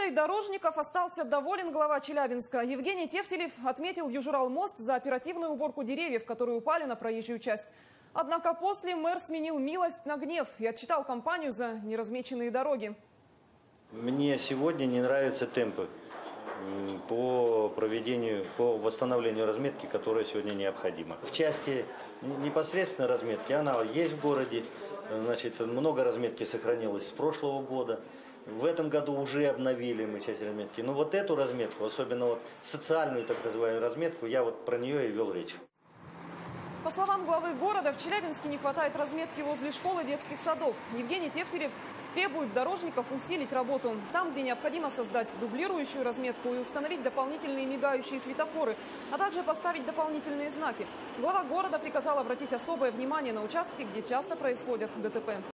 Работой дорожников остался доволен глава Челябинска. Евгений Тефтелев отметил Южуралмост за оперативную уборку деревьев, которые упали на проезжую часть. Однако после мэр сменил милость на гнев и отчитал компанию за неразмеченные дороги. Мне сегодня не нравятся темпы по восстановлению разметки, которая сегодня необходима. В части непосредственно разметки, она есть в городе, значит, много разметки сохранилось с прошлого года. В этом году уже обновили мы часть разметки. Но вот эту разметку, особенно вот социальную так называемую разметку, я вот про нее и вел речь. По словам главы города, в Челябинске не хватает разметки возле школ и детских садов. Евгений Тефтелев требует дорожников усилить работу. Там, где необходимо создать дублирующую разметку и установить дополнительные мигающие светофоры, а также поставить дополнительные знаки. Глава города приказал обратить особое внимание на участки, где часто происходят ДТП.